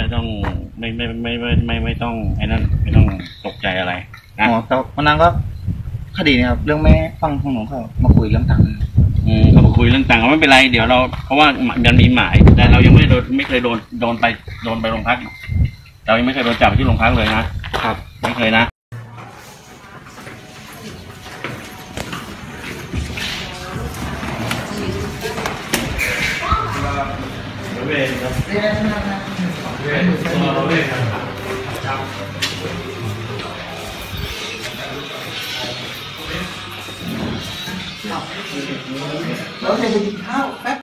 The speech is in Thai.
ต้องไม่ต้องไอ้นั่นไม่ต้องตกใจอะไรนะอ๋อแต่วันนั้นก็คดีนะครับเรื่องแม่ฟังของหนูเขามาคุยเรื่องตังค์เรามาคุยเรื่องตังค์ไม่เป็นไรเดี๋ยวเราเพราะว่ามันมีหมายแต่เรายังไม่เคยโดนไปโรงพักเรายังไม่เคยโดนจับที่โรงพักเลยนะครับไม่เคยนะเวรครับเวรเราเวรครับเราจะไปกินข้าวแป๊บ